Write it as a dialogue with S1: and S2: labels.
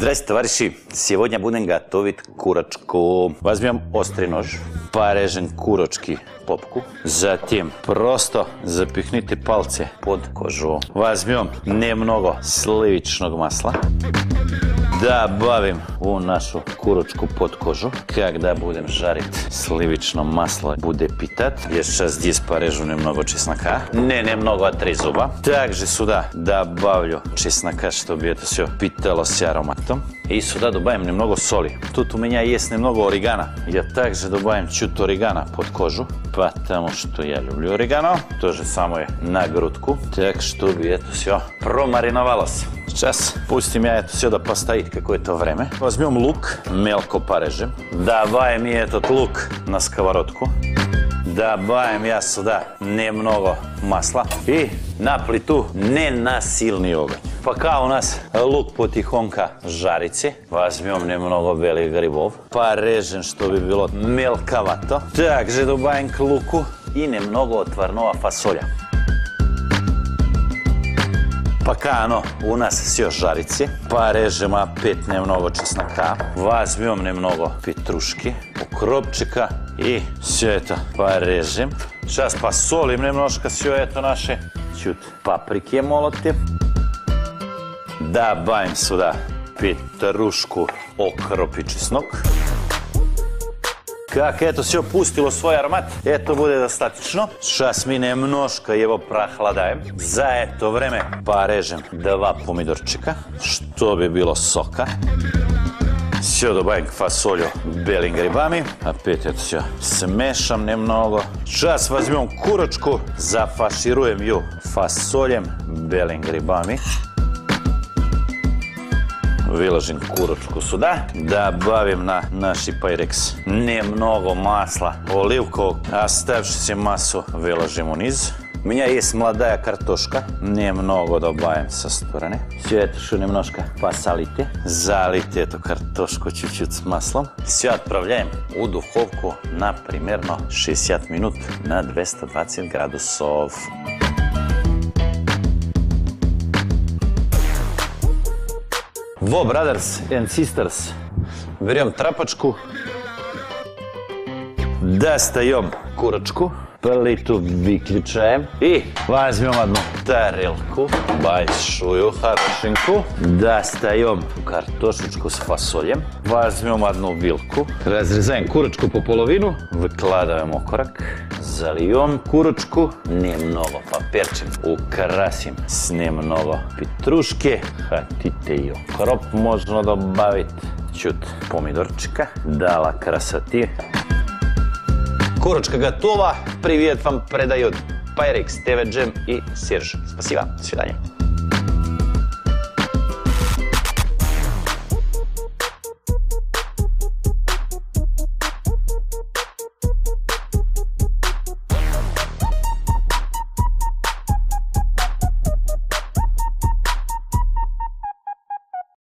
S1: Здрасте, товарищи! Сегодня будем готовить курочку. Возьмем острый нож, порежем курочки попку, затем просто запихните пальцы под кожу. Возьмем немного сливочного масла, добавим в нашу курочку под кожу. Когда будем жарить, сливочное масло будет питать. Я сейчас здесь порежу немного чеснока, не немного, а 3 зуба. Также сюда добавлю чеснока, чтобы это все питалось ароматом. И сюда добавим немного соли. Тут у меня есть немного орегано. Я также добавим чуть орегано под кожу, потому что я люблю орегано. То же самое на грудку. Так, чтобы это все промариновалось. Сейчас пустим это все да постоит какое-то время. Возьмем лук, мелко порежем. Добавим этот лук на сковородку. Добавим я сюда немного масла и на плиту не на сильный огонь. Пока у нас лук потихоньку жарится, возьмем немного белых грибов, порежем, чтобы было мелковато. Также добавим к луку и немного отварного фасоля. Пока оно у нас все жарится, порежем опять немного чеснока, возьмем немного петрушки, укропчика и все это порежем. Сейчас посолим немножко все это наше, чуть паприки молотим. Добавим сюда петрушку, укроп и чеснок. Как это все пустило свой аромат, это будет достаточно. Сейчас мы немножко его прохладаем. За это время порежем 2 помидорчика, чтобы было сока. Все добавим к фасолю белыми грибами. Опять это все смешим немного. Сейчас возьмем курочку, зафаршируем ее фасолем белыми грибами. Выложим курочку сюда, добавим на наш пайрекс немного масла, оливкового, оставшуюся массу выложим вниз. У меня есть молодая картошка, немного добавим со стороны. Все это еще немножко посолите, залейте эту картошку чуть-чуть с маслом. Все отправляем в духовку на примерно 60 минут на 220 градусов. Во, brothers and sisters, берем тряпочку, достаем курочку, плиту выключаем и возьмем одну тарелку, большую, хорошенькую, достаем картошечку с фасолем, возьмем одну вилку, разрезаем курочку по половину, выкладываем окорок, зальем курочку, немного поперчим, украсим с немного петрушки, хотите ее укроп можно добавить, чуть помидорчика, дала красоты. Курочка готова. Привет вам передает Pyrex, TV Jam и Серж. Спасибо. До свидания.